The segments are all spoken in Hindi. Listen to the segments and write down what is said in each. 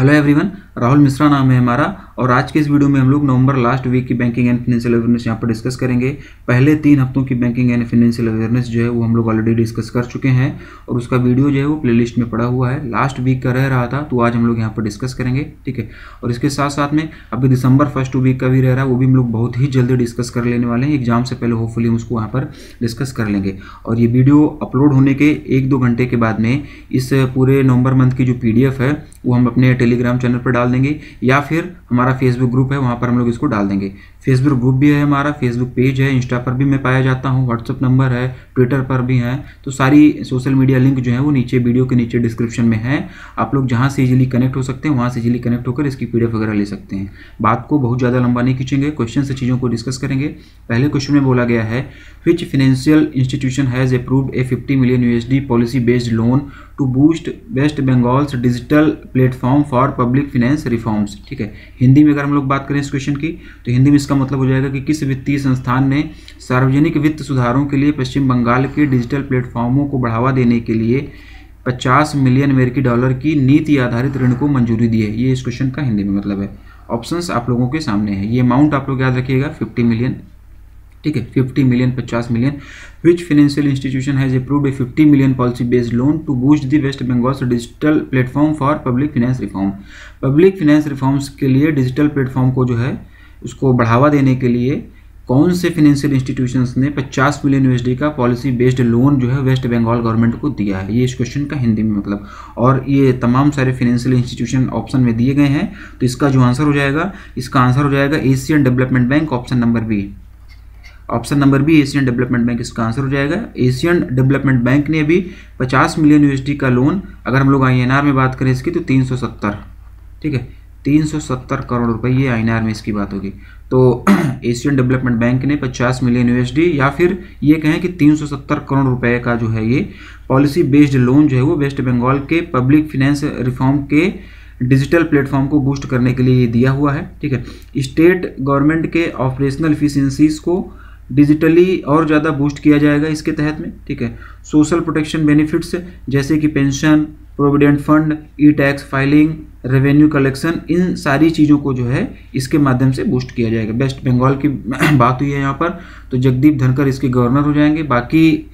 हेलो एवरीवन, राहुल मिश्रा नाम है हमारा। और आज के इस वीडियो में हम लोग नवंबर लास्ट वीक की बैंकिंग एंड फाइनेंशियल अवेयरनेस यहाँ पर डिस्कस करेंगे। पहले 3 हफ्तों की बैंकिंग एंड फाइनेंशियल अवेयरनेस जो है वो हम लोग ऑलरेडी डिस्कस कर चुके हैं और उसका वीडियो जो है वो प्लेलिस्ट में पड़ा हुआ है। लास्ट वीक का रह रहा था तो आज हम लोग यहाँ पर डिस्कस करेंगे, ठीक है। और इसके साथ साथ में अभी दिसंबर फर्स्ट वीक का भी रह रहा है, वो भी हम लोग बहुत ही जल्दी डिस्कस कर लेने वाले हैं। एग्जाम से पहले होपफुली हम उसको वहाँ पर डिस्कस कर लेंगे। और ये वीडियो अपलोड होने के 1-2 घंटे के बाद में इस पूरे नवंबर मंथ की जो PDF है वो हम अपने टेलीग्राम चैनल पर डाल देंगे या फिर हमारा फेसबुक ग्रुप है वहाँ पर हम लोग इसको डाल देंगे। फेसबुक ग्रुप भी है हमारा, फेसबुक पेज है, इंस्टा पर भी मैं पाया जाता हूँ, व्हाट्सअप नंबर है, ट्विटर पर भी है। तो सारी सोशल मीडिया लिंक जो है वो नीचे वीडियो के नीचे डिस्क्रिप्शन में है। आप लोग जहाँ से इजीली कनेक्ट हो सकते हैं वहाँ से इजीली कनेक्ट होकर इसकी PDF वगैरह ले सकते हैं। बात को बहुत ज़्यादा लंबा नहीं खींचेंगे, क्वेश्चन से चीज़ों को डिस्कस करेंगे। पहले क्वेश्चन में बोला गया है which financial institution has approved a 50 million USD policy based loan to boost West Bengal's digital platform for public finance reforms, ठीक है। हिंदी में अगर हम लोग बात करें इस क्वेश्चन की तो हिंदी में इसका मतलब हो जाएगा कि किस वित्तीय संस्थान ने सार्वजनिक वित्त सुधारों के लिए पश्चिम बंगाल के डिजिटल प्लेटफॉर्मों को बढ़ावा देने के लिए 50 मिलियन अमेरिकी डॉलर की नीति आधारित ऋण को मंजूरी दी है। ये इस क्वेश्चन का हिंदी में मतलब है। ऑप्शंस आप लोगों के सामने है। ये अमाउंट आप लोग याद रखिएगा 50 मिलियन, ठीक है। 50 million 50 million. Which financial institution has approved a 50 million policy based loan to boost the West Bengal's digital platform for public finance reform. Public finance reforms के लिए डिजिटल प्लेटफॉर्म को जो है उसको बढ़ावा देने के लिए कौन से फाइनेंशियल इंस्टीट्यूशंस ने 50 मिलियन USD का पॉलिसी बेस्ड लोन जो है वेस्ट बंगाल गवर्नमेंट को दिया है। ये इस क्वेश्चन का हिंदी में मतलब। और ये तमाम सारे फाइनेंशियल इंस्टीट्यूशन ऑप्शन में दिए गए हैं। तो इसका जो आंसर हो जाएगा, इसका आंसर हो जाएगा Asian development bank, option number B. Option number B Asian development bank इसका आंसर हो जाएगा। एशियन डेवलपमेंट बैंक ने अभी 50 मिलियन USD का लोन, अगर हम लोग INR में बात करें इसकी तो 370, ठीक है, 370 करोड़ रुपए, ये INR में इसकी बात होगी। तो एशियन डेवलपमेंट बैंक ने 50 मिलियन USD या फिर ये कहें कि 370 करोड़ रुपए का जो है ये पॉलिसी बेस्ड लोन जो है वो वेस्ट बंगाल के पब्लिक फाइनेंस रिफॉर्म के डिजिटल प्लेटफॉर्म को बूस्ट करने के लिए दिया हुआ है, ठीक है। स्टेट गवर्नमेंट के ऑपरेशनल एफिशिएंसीज को डिजिटली और ज़्यादा बूस्ट किया जाएगा इसके तहत में, ठीक है। सोशल प्रोटेक्शन बेनिफिट्स जैसे कि pension, provident fund, e tax filing, revenue collection, इन सारी चीज़ों को जो है इसके माध्यम से बूस्ट किया जाएगा। वेस्ट बंगाल की बात हुई है यहाँ पर, तो जगदीप धनखड़ इसके गवर्नर हो जाएंगे। बाकी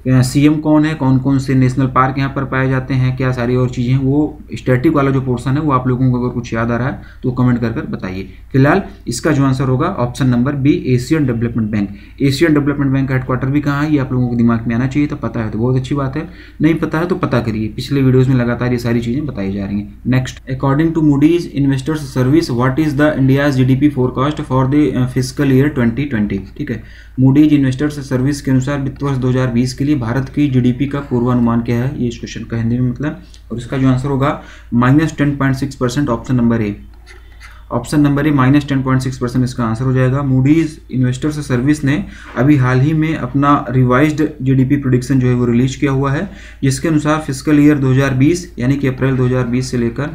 CM कौन है, कौन कौन से नेशनल पार्क यहाँ पर पाए जाते हैं, क्या सारी और चीज़ें हैं, वो स्टैटिक वाला जो पोर्शन है वो आप लोगों को अगर कुछ याद आ रहा है तो कमेंट कर बताइए। फिलहाल इसका जो आंसर होगा option number B Asian development bank. Asian development bank का हेडक्वार्टर भी कहाँ है ये आप लोगों को दिमाग में आना चाहिए। तो पता है तो बहुत अच्छी बात है, नहीं पता है तो पता करिए। पिछले वीडियोज़ में लगातार ये सारी चीज़ें बताई जा रही हैं। Next, according to Moody's investors service what is the India's GDP forecast for the fiscal year 2020, ठीक है। मूडीज इन्वेस्टर्स सर्विस के अनुसार वित्त वर्ष 2020 के लिए भारत की GDP का पूर्वानुमान क्या है, ये इस क्वेश्चन का हिंदी में मतलब। और इसका जो आंसर होगा -10.6%, option number A. Option number A -10.6% इसका आंसर हो जाएगा। मूडीज इन्वेस्टर्स सर्विस ने अभी हाल ही में अपना रिवाइज्ड GDP प्रेडिक्शन जो है वो रिलीज किया हुआ है, जिसके अनुसार फिस्कल ईयर 2020 यानी कि अप्रैल 2020 से लेकर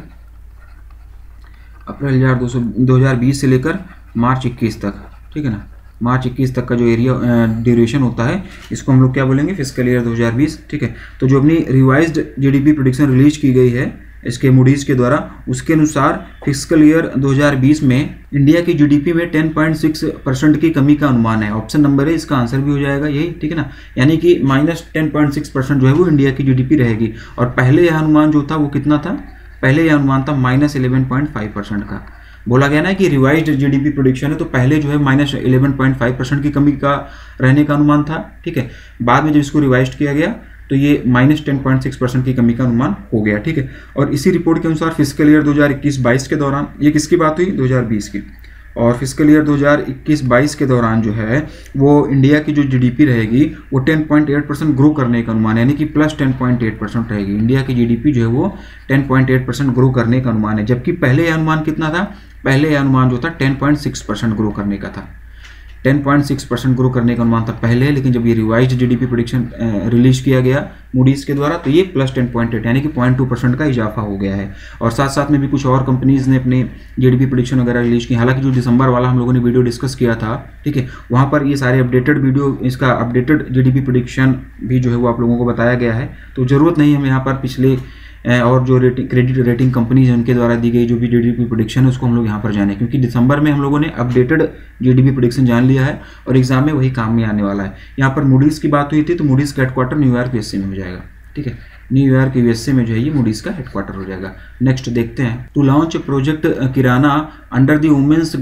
मार्च 21 तक, ठीक है ना, मार्च 21 तक का जो एरिया ड्यूरेशन होता है इसको हम लोग क्या बोलेंगे, फिस्कल ईयर 2020, ठीक है। तो जो अपनी रिवाइज्ड GDP प्रेडिक्शन रिलीज की गई है इसके मूडीज के द्वारा, उसके अनुसार फिस्कल ईयर 2020 में इंडिया की GDP में 10.6% की कमी का अनुमान है। ऑप्शन नंबर है इसका आंसर भी हो जाएगा यही, ठीक है ना। यानी कि -10.6% जो है वो इंडिया की GDP रहेगी। और पहले यह अनुमान जो था वो कितना था, पहले यह अनुमान था -11.5% का। बोला गया ना कि रिवाइज्ड GDP प्रेडिक्शन है, तो पहले जो है -11.5% की कमी का रहने का अनुमान था, ठीक है। बाद में जब इसको रिवाइज्ड किया गया तो ये -10.6% की कमी का अनुमान हो गया, ठीक है। और इसी रिपोर्ट के अनुसार फिस्कल ईयर 2021-22 के दौरान, ये किसकी बात हुई, 2020 की, और फिस्कल ईयर 2021-22 के दौरान जो है वो इंडिया की जो GDP रहेगी वो 10.8% ग्रो करने का अनुमान है, यानी कि +10.8% रहेगी। इंडिया की GDP जो है वो 10.8% ग्रो करने का अनुमान है, जबकि पहले यह अनुमान कितना था, पहले यह अनुमान जो था 10.6% ग्रो करने का था। 10.6% ग्रो करने का अनुमान था पहले, लेकिन जब ये रिवाइज्ड GDP प्रेडिक्शन रिलीज किया गया मूडीज के द्वारा तो ये +10.8 यानी कि 0.2% का इजाफा हो गया है। और साथ साथ में भी कुछ और कंपनीज ने अपने GDP प्रेडिक्शन वगैरह रिलीज की। हालांकि जो दिसंबर वाला हम लोगों ने वीडियो डिस्कस किया था, ठीक है, वहाँ पर ये सारे अपडेटेड वीडियो, इसका अपडेटेड GDP प्रेडिक्शन भी जो है वो आप लोगों को बताया गया है। तो ज़रूरत नहीं हम यहाँ पर पिछले और जो क्रेडिट रेटिंग कंपनीज है उनके द्वारा दी गई जो भी जीडीपी प्रेडिक्शन है उसको हम लोग यहाँ पर जाने, क्योंकि दिसंबर में हम लोगों ने अपडेटेड जीडीपी प्रेडिक्शन जान लिया है और एग्जाम में वही काम में आने वाला है। यहाँ पर मूडीज़ की बात हुई थी, तो मूडीज़ का हेडक्वार्टर न्यूयॉर्क यूएसए में हो जाएगा, ठीक है, न्यूयॉर्क यूएसए में जो है ये मूडीज़ का हेडक्वार्टर हो जाएगा। नेक्स्ट देखते हैं, to launch project Kirana under the women's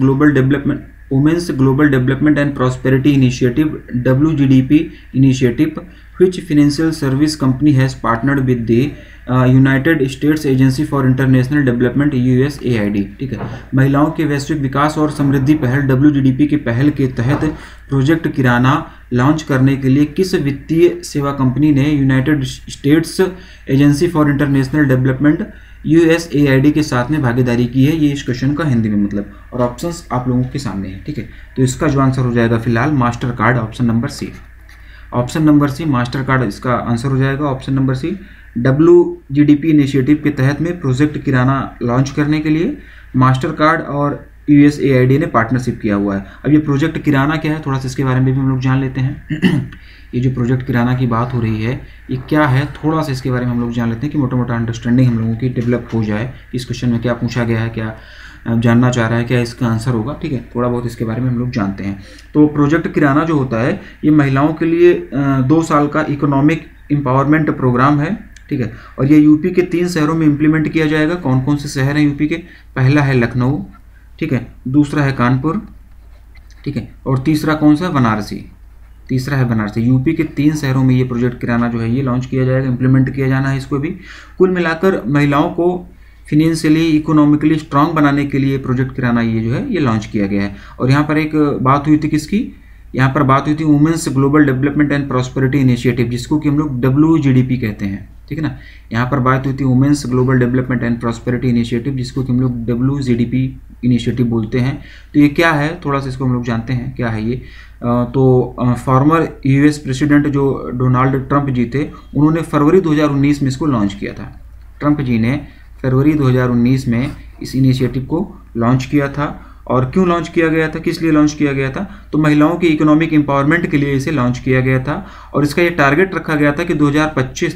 global development and prosperity initiative WGDP initiative, which financial service company has partnered with the United States agency for international development USAID, ठीक है। महिलाओं के वैश्विक विकास और समृद्धि पहल WGDP के पहल के तहत प्रोजेक्ट किराना लॉन्च करने के लिए किस वित्तीय सेवा कंपनी ने United States agency for international development USAID के साथ में भागीदारी की है? ये इस क्वेश्चन का हिंदी में मतलब, और ऑप्शंस आप लोगों के सामने है, ठीक है। तो इसका जो आंसर हो जाएगा फिलहाल Mastercard, option number C. Option number C Mastercard इसका आंसर हो जाएगा, option number C. WGDP initiative के तहत में प्रोजेक्ट किराना लॉन्च करने के लिए मास्टर कार्ड और USAID ने पार्टनरशिप किया हुआ है। अब ये प्रोजेक्ट किराना क्या है, थोड़ा सा इसके बारे में भी हम लोग जान लेते हैं। ये जो प्रोजेक्ट किराना की बात हो रही है ये क्या है, थोड़ा सा इसके बारे में हम लोग जान लेते हैं कि मोटा मोटा अंडरस्टैंडिंग हम लोगों की डेवलप हो जाए। इस क्वेश्चन में क्या पूछा गया है, क्या जानना चाह रहा है, क्या इसका आंसर होगा, ठीक है, थोड़ा बहुत इसके बारे में हम लोग जानते हैं। तो प्रोजेक्ट किराना जो होता है ये महिलाओं के लिए 2 साल का इकोनॉमिक एम्पावरमेंट प्रोग्राम है, ठीक है, और ये यूपी के 3 शहरों में इम्प्लीमेंट किया जाएगा। कौन कौन से शहर हैं यूपी के? पहला है लखनऊ, ठीक है, दूसरा है कानपुर, ठीक है, और तीसरा कौन सा? बनारसी, तीसरा है बनारसी। यूपी के 3 शहरों में ये प्रोजेक्ट किराना जो है ये लॉन्च किया जाएगा, इम्प्लीमेंट किया जाना है इसको भी। कुल मिलाकर महिलाओं को फिनेंशियली इकोनॉमिकली स्ट्रांग बनाने के लिए प्रोजेक्ट किराना ये जो है ये लॉन्च किया गया है। और यहाँ पर एक बात हुई थी किसकी, यहाँ पर बात हुई थी women's global development and prosperity initiative, जिसको कि हम लोग WGDP कहते हैं, ठीक है ना। यहाँ पर बात हुई थी women's global development and prosperity initiative, जिसको कि हम लोग WGDP इनिशिएटिव बोलते हैं। तो ये क्या है, थोड़ा सा इसको हम लोग जानते हैं क्या है ये। तो फॉर्मर US प्रेसिडेंट जो डोनाल्ड ट्रंप जी थे, उन्होंने फरवरी 2019 में इसको लॉन्च किया था। ट्रंप जी ने फरवरी 2019 में इस इनिशिएटिव को लॉन्च किया था। और क्यों लॉन्च किया गया था, किस लिए लॉन्च किया गया था? तो महिलाओं की इकोनॉमिक एम्पावरमेंट के लिए इसे लॉन्च किया गया था। और इसका ये टारगेट रखा गया था कि 2025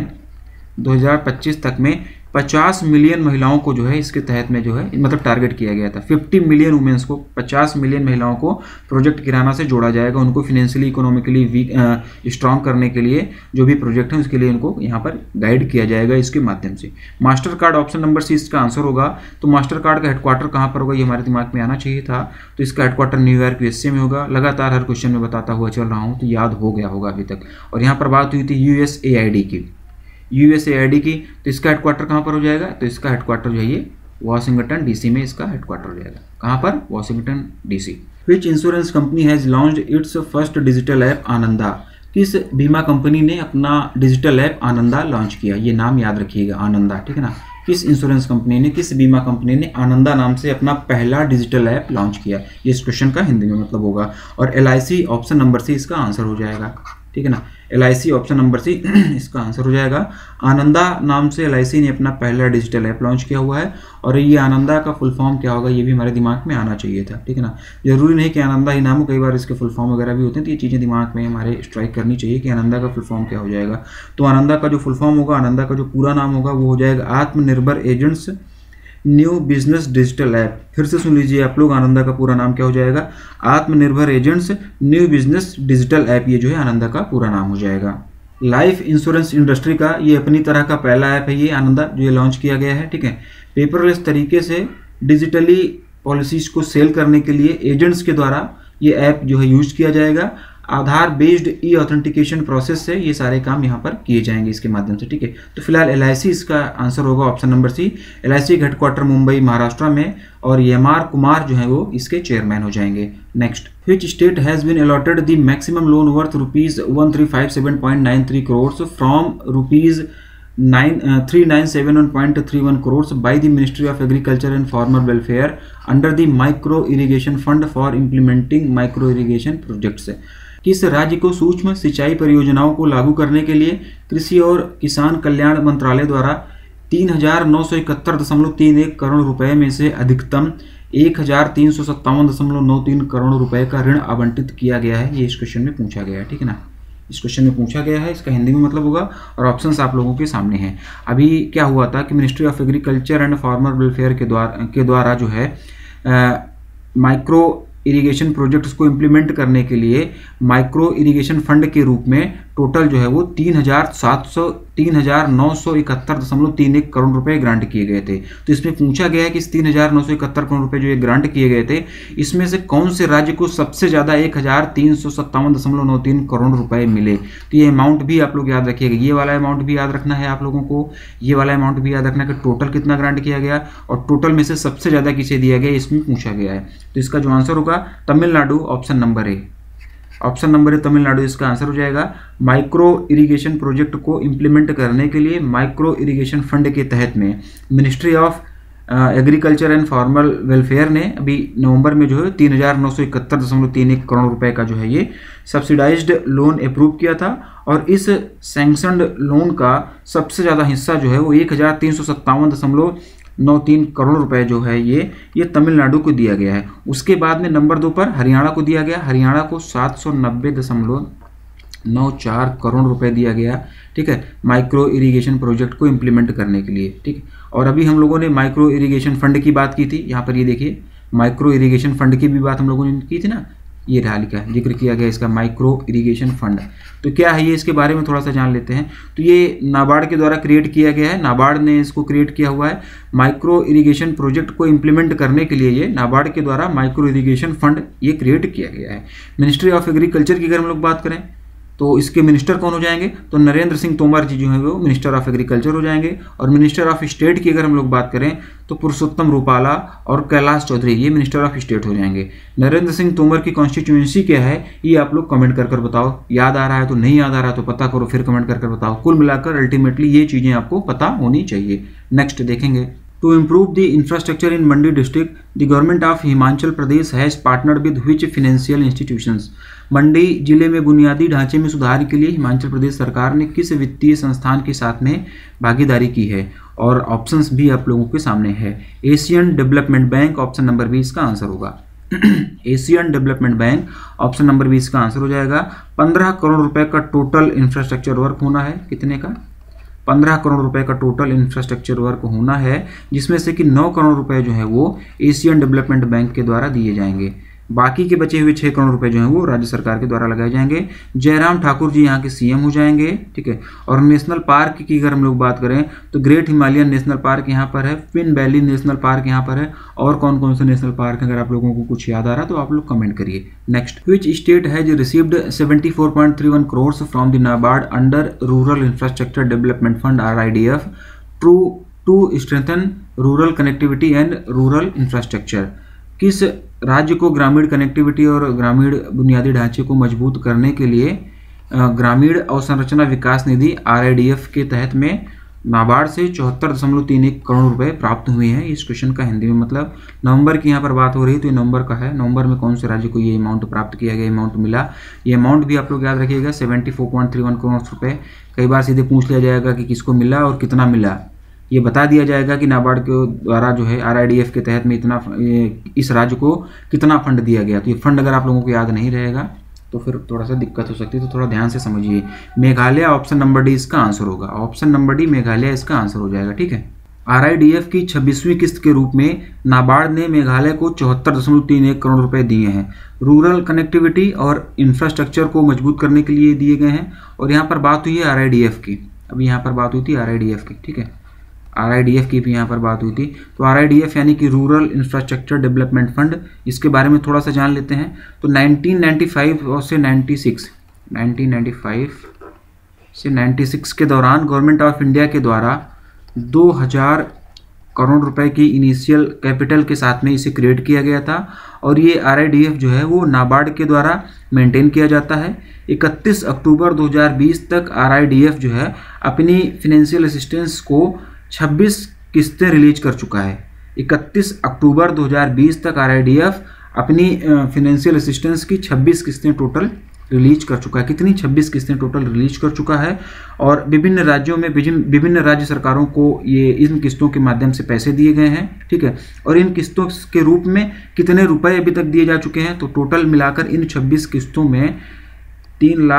तक में 50 मिलियन महिलाओं को जो है इसके तहत में जो है मतलब टारगेट किया गया था। 50 मिलियन वुमेन्स को, 50 मिलियन महिलाओं को प्रोजेक्ट किराना से जोड़ा जाएगा। उनको फिनेंशियली इकोनॉमिकली वीक स्ट्रांग करने के लिए जो भी प्रोजेक्ट है उसके लिए उनको यहाँ पर गाइड किया जाएगा इसके माध्यम से। Mastercard option number C इसका आंसर होगा। तो मास्टर कार्ड का हेडक्वार्टर कहाँ पर होगा ये हमारे दिमाग में आना चाहिए था। तो इसका हेडक्वार्टर न्यूयॉर्क USA में होगा। लगातार हर क्वेश्चन में बताता हुआ चल रहा हूँ तो याद हो गया होगा अभी तक। और यहाँ पर बात हुई थी USAID की, तो इसका हेडक्वार्टर कहाँ पर हो जाएगा? तो इसका हेडक्वार्टर जो है ये वाशिंगटन DC में इसका हेडक्वार्टर हो जाएगा। कहाँ पर? Washington DC। Which insurance company has launched its first digital app Ananda? किस बीमा कंपनी ने अपना डिजिटल ऐप आनंदा लॉन्च किया? ये नाम याद रखिएगा, आनंदा, ठीक है ना। किस इंश्योरेंस कंपनी ने, किस बीमा कंपनी ने आनंदा नाम से अपना पहला डिजिटल ऐप लॉन्च किया? ये इस क्वेश्चन का हिंदी में मतलब होगा। और LIC ऑप्शन नंबर सी इसका आंसर हो जाएगा, ठीक है ना। LIC ऑप्शन नंबर सी इसका आंसर हो जाएगा। आनंदा नाम से LIC ने अपना पहला डिजिटल ऐप लॉन्च किया हुआ है। और ये आनंदा का फुल फॉर्म क्या होगा ये भी हमारे दिमाग में आना चाहिए था, ठीक है ना। जरूरी नहीं कि आनंदा ही नाम हो, कई बार इसके फुल फॉर्म वगैरह भी होते हैं, तो ये चीज़ें दिमाग में हमारे स्ट्राइक करनी चाहिए कि आनंदा का फुल फॉर्म क्या हो जाएगा। तो आनंदा का जो फुल फॉर्म होगा, आनंदा का जो पूरा नाम होगा वो हो जाएगा Atmanirbhar agents new business digital app. फिर से सुन लीजिए आप लोग, आनंदा का पूरा नाम क्या हो जाएगा? Atmanirbhar agents new business digital app, ये जो है आनंदा का पूरा नाम हो जाएगा। लाइफ इंश्योरेंस इंडस्ट्री का ये अपनी तरह का पहला ऐप है ये आनंदा जो ये लॉन्च किया गया है, ठीक है। पेपरलेस तरीके से डिजिटली पॉलिसीज को सेल करने के लिए एजेंट्स के द्वारा ये ऐप जो है यूज किया जाएगा। Aadhaar based e authentication process से ये सारे काम यहाँ पर किए जाएंगे इसके माध्यम से, ठीक है। तो फिलहाल LIC इसका आंसर होगा ऑप्शन नंबर सी। LIC का हेडक्वार्टर मुंबई महाराष्ट्र में और MR कुमार जो है वो इसके चेयरमैन हो जाएंगे। Next, which state has been allotted the maximum loan worth ₹1357.93 crore from ₹397.31 crore by the ministry of agriculture and farmer welfare under the micro irrigation fund for implementing micro irrigation projects? किस राज्य को सूक्ष्म सिंचाई परियोजनाओं को लागू करने के लिए कृषि और किसान कल्याण मंत्रालय द्वारा 3,971.31 करोड़ रुपए में से अधिकतम 1,357.93 करोड़ रुपए का ऋण आवंटित किया गया है? ये इस क्वेश्चन में पूछा गया है, ठीक है ना। इस क्वेश्चन में पूछा गया है, इसका हिंदी में मतलब होगा और ऑप्शंस आप लोगों के सामने हैं। अभी क्या हुआ था कि ministry of agriculture and farmer welfare के द्वारा जो है माइक्रो इरिगेशन प्रोजेक्ट्स को इम्प्लीमेंट करने के लिए माइक्रो इरिगेशन फंड के रूप में टोटल जो है वो 3,971.31 करोड़ रुपए ग्रांट किए गए थे। तो इसमें पूछा गया है कि इस 3,971 करोड़ रुपए जो ये ग्रांट किए गए थे, इसमें से कौन से राज्य को सबसे ज़्यादा 1,357.93 करोड़ रुपए मिले। तो ये अमाउंट भी आप लोग याद रखिएगा, ये वाला अमाउंट भी याद रखना है आप लोगों को, ये वाला अमाउंट भी याद रखना है कि टोटल कितना ग्रांट किया गया और टोटल में से सबसे ज़्यादा किसे दिया गया, इसमें पूछा गया है। तो इसका जो आंसर होगा Tamil Nadu, option number A, option number ए तमिलनाडु इसका आंसर हो जाएगा। माइक्रो इरिगेशन प्रोजेक्ट को इम्प्लीमेंट करने के लिए माइक्रो इरिगेशन फंड के तहत में ministry of agriculture and farmer welfare ने अभी नवंबर में जो है 3,971.31 करोड़ रुपए का जो है ये सब्सिडाइज्ड लोन अप्रूव किया था और इस सैंक्शनड लोन का सबसे ज़्यादा हिस्सा जो है वो 1,357.93 करोड़ रुपए जो है ये तमिलनाडु को दिया गया है। उसके बाद में नंबर 2 पर हरियाणा को दिया गया, हरियाणा को 790.94 करोड़ रुपए दिया गया, ठीक है, माइक्रो इरिगेशन प्रोजेक्ट को इम्प्लीमेंट करने के लिए, ठीक है। और अभी हम लोगों ने माइक्रो इरिगेशन फंड की बात की थी, यहाँ पर ये देखिए माइक्रो इरिगेशन फंड की भी बात हम लोगों ने की थी ना, ये रहा लिखा है, जिक्र किया गया इसका माइक्रो इरिगेशन फंड। तो क्या है ये, इसके बारे में थोड़ा सा जान लेते हैं। तो ये नाबार्ड के द्वारा क्रिएट किया गया है, नाबार्ड ने इसको क्रिएट किया हुआ है। माइक्रो इरिगेशन प्रोजेक्ट को इम्प्लीमेंट करने के लिए ये नाबार्ड के द्वारा माइक्रो इरिगेशन फंड ये क्रिएट किया गया है। मिनिस्ट्री ऑफ एग्रीकल्चर की अगर हम लोग बात करें तो इसके मिनिस्टर कौन हो जाएंगे, तो नरेंद्र सिंह तोमर जी जो है वो मिनिस्टर ऑफ एग्रीकल्चर हो जाएंगे। और मिनिस्टर ऑफ स्टेट की अगर हम लोग बात करें तो पुरुषोत्तम रूपाला और कैलाश चौधरी ये मिनिस्टर ऑफ स्टेट हो जाएंगे। नरेंद्र सिंह तोमर की कॉन्स्टिट्यूएंसी क्या है ये आप लोग कमेंट कर बताओ, याद आ रहा है तो, नहीं याद आ रहा है तो पता करो, फिर कमेंट कर बताओ। कुल मिलाकर अल्टीमेटली ये चीज़ें आपको पता होनी चाहिए। नेक्स्ट देखेंगे, To improve the infrastructure in Mandi district, the government of Himachal Pradesh has partnered with which financial institutions? मंडी जिले में बुनियादी ढांचे में सुधार के लिए हिमाचल प्रदेश सरकार ने किस वित्तीय संस्थान के साथ में भागीदारी की है? और ऑप्शंस भी आप लोगों के सामने है। Asian development bank, option number 20 का आंसर होगा। Asian development bank, option number 20 का आंसर हो जाएगा। 15 करोड़ रुपए का टोटल इंफ्रास्ट्रक्चर वर्क होना है, कितने का? 15 करोड़ रुपए का टोटल इंफ्रास्ट्रक्चर वर्क होना है, जिसमें से कि 9 करोड़ रुपए जो है वो एशियन डेवलपमेंट बैंक के द्वारा दिए जाएंगे। बाकी के बचे हुए 6 करोड़ रुपए जो हैं वो राज्य सरकार के द्वारा लगाए जाएंगे। जयराम ठाकुर जी यहाँ के सीएम हो जाएंगे, ठीक है। और नेशनल पार्क की अगर हम लोग बात करें तो ग्रेट हिमालयन नेशनल पार्क यहाँ पर है, पिन वैली नेशनल पार्क यहाँ पर है। और कौन कौन से नेशनल पार्क अगर आप लोगों को कुछ याद आ रहा है तो आप लोग कमेंट करिए। Next, which state has received 74.31 crore from the NABARD under rural infrastructure development fund RIDF to strengthen rural connectivity and rural infrastructure? किस राज्य को ग्रामीण कनेक्टिविटी और ग्रामीण बुनियादी ढांचे को मजबूत करने के लिए ग्रामीण अवसंरचना विकास निधि RIDF के तहत में नाबार्ड से 74.31 करोड़ रुपए प्राप्त हुए हैं? इस क्वेश्चन का हिंदी में मतलब, नवंबर की यहाँ पर बात हो रही है तो ये नवंबर का है। नवंबर में कौन से राज्य को ये अमाउंट प्राप्त किया गया, अमाउंट मिला? ये अमाउंट भी आप लोग याद रखिएगा, 74.31 करोड़ रुपए। कई बार सीधे पूछ लिया जाएगा कि किसको मिला और कितना मिला, ये बता दिया जाएगा कि नाबार्ड के द्वारा जो है RIDF के तहत में इतना, इस राज्य को कितना फंड दिया गया। तो ये फंड अगर आप लोगों को याद नहीं रहेगा तो फिर थोड़ा सा दिक्कत हो सकती है, तो थोड़ा ध्यान से समझिए। मेघालय, ऑप्शन नंबर डी इसका आंसर होगा। ऑप्शन नंबर डी मेघालय इसका आंसर हो जाएगा, ठीक है। RIDF की 26वीं किस्त के रूप में नाबार्ड ने मेघालय को 74.31 करोड़ रुपए दिए हैं। रूरल कनेक्टिविटी और इंफ्रास्ट्रक्चर को मजबूत करने के लिए दिए गए हैं। और यहाँ पर बात हुई है RIDF की, अभी यहाँ पर बात हुई थी RIDF की, ठीक है। RIDF की भी यहाँ पर बात हुई थी। तो RIDF यानी कि रूरल इंफ्रास्ट्रक्चर डेवलपमेंट फंड, इसके बारे में थोड़ा सा जान लेते हैं। तो 1995 और से 1995 से 96 के दौरान गवर्नमेंट ऑफ इंडिया के द्वारा 2000 करोड़ रुपए की इनिशियल कैपिटल के साथ में इसे क्रिएट किया गया था। और ये RIDF जो है वो नाबार्ड के द्वारा मेंटेन किया जाता है। 31 अक्टूबर 2020 तक RIDF जो है अपनी फिनेंशियल असिस्टेंस को 26 किस्तें रिलीज कर चुका है। 31 अक्टूबर 2020 तक RIDF अपनी फिनेंशियल असिस्टेंस की 26 किस्तें टोटल रिलीज कर चुका है। कितनी? 26 किस्तें टोटल रिलीज कर चुका है। और विभिन्न राज्यों में विभिन्न राज्य सरकारों को ये इन किस्तों के माध्यम से पैसे दिए गए हैं, ठीक है। और इन किस्तों के रूप में कितने रुपए अभी तक दिए जा चुके हैं, तो टोटल मिलाकर इन 26 किस्तों में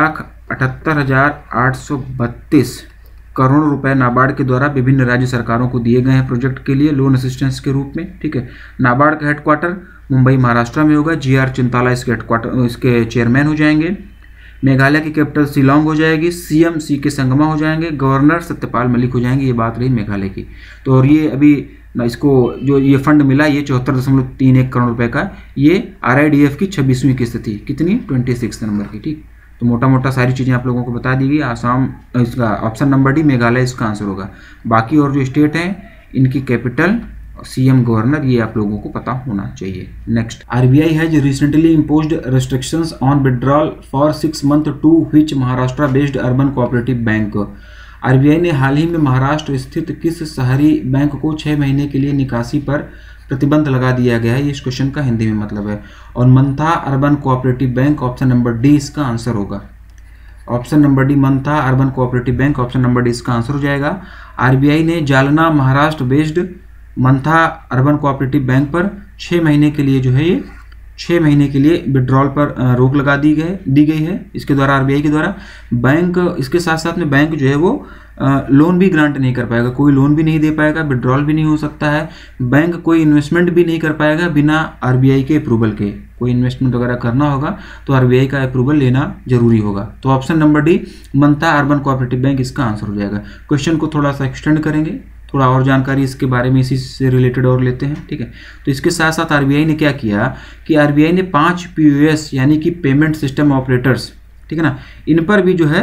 78,832 करोड़ रुपए नाबार्ड के द्वारा विभिन्न राज्य सरकारों को दिए गए हैं प्रोजेक्ट के लिए लोन असिस्टेंस के रूप में। ठीक है, नाबार्ड का हेडक्वार्टर मुंबई महाराष्ट्र में होगा। GR चिंताला इसके हेडक्वार्टर इसके चेयरमैन हो जाएंगे। मेघालय की कैपिटल शिलोंग हो जाएगी। CM CK संगमा हो जाएंगे। गवर्नर सत्यपाल मलिक हो जाएंगे। ये बात रही मेघालय की। तो और ये अभी इसको जो ये फंड मिला ये 74.31 करोड़ रुपए का, ये RIDF की 26वीं किस्त थी। कितनी? 26 नंबर की। ठीक, तो मोटा मोटा सारी चीज़ें आप लोगों को बता दी गई। आसाम इसका ऑप्शन नंबर डी मेघालय इसका आंसर होगा। बाकी और जो स्टेट हैं इनकी कैपिटल, CM, गवर्नर, ये आप लोगों को पता होना चाहिए। Next, RBI has recently imposed restrictions on withdrawal for 6 months to which Maharashtra based urban cooperative bank. RBI ने हाल ही में महाराष्ट्र स्थित किस शहरी बैंक को 6 महीने के लिए निकासी पर प्रतिबंध लगा दिया गया है? ये इस क्वेश्चन का हिंदी में मतलब है। और Mantha urban cooperative bank, option number D इसका आंसर होगा। Option number D Mantha urban cooperative bank, option number D इसका आंसर हो जाएगा। RBI ने Jalna Maharashtra based Mantha urban cooperative bank पर 6 महीने के लिए जो है ये 6 महीने के लिए विड्रॉल पर रोक लगा दी गई है इसके द्वारा, RBI के द्वारा। बैंक इसके साथ साथ में बैंक जो है वो लोन भी ग्रांट नहीं कर पाएगा, कोई लोन भी नहीं दे पाएगा, विड्रॉल भी नहीं हो सकता है। बैंक कोई इन्वेस्टमेंट भी नहीं कर पाएगा बिना RBI के अप्रूवल के। कोई इन्वेस्टमेंट वगैरह करना होगा तो RBI का अप्रूवल लेना जरूरी होगा। तो option number D Mantha urban cooperative bank इसका आंसर हो जाएगा। क्वेश्चन को थोड़ा सा एक्सटेंड करेंगे, थोड़ा और जानकारी इसके बारे में इसी से रिलेटेड और लेते हैं। ठीक है, तो इसके साथ साथ RBI ने क्या किया कि RBI ने 5 POS यानी कि पेमेंट सिस्टम ऑपरेटर्स, ठीक है ना, इन पर भी जो है